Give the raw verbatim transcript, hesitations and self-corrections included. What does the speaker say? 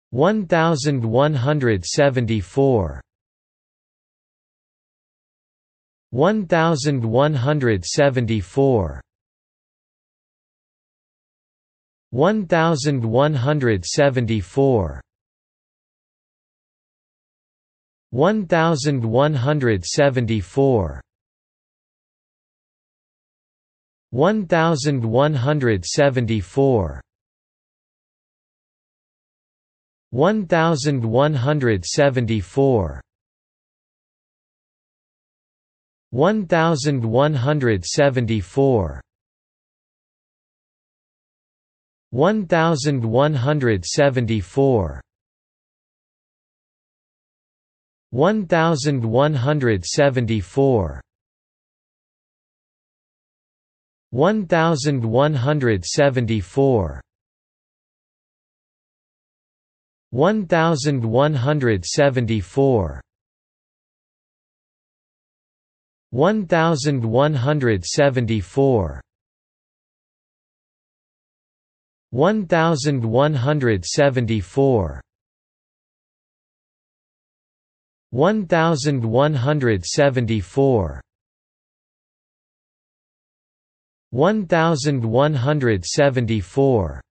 one thousand one hundred seventy-four, one thousand one hundred seventy-four, one thousand one hundred seventy-four, one thousand one hundred seventy-four, one thousand one hundred seventy-four, one thousand one hundred seventy-four, one thousand one hundred seventy-four, one thousand one hundred seventy-four, one thousand one hundred seventy-four, one thousand one hundred seventy-four, one thousand one hundred seventy-four, one thousand one hundred seventy-four, one thousand one hundred seventy-four, one thousand one hundred seventy-four, one thousand one hundred seventy-four,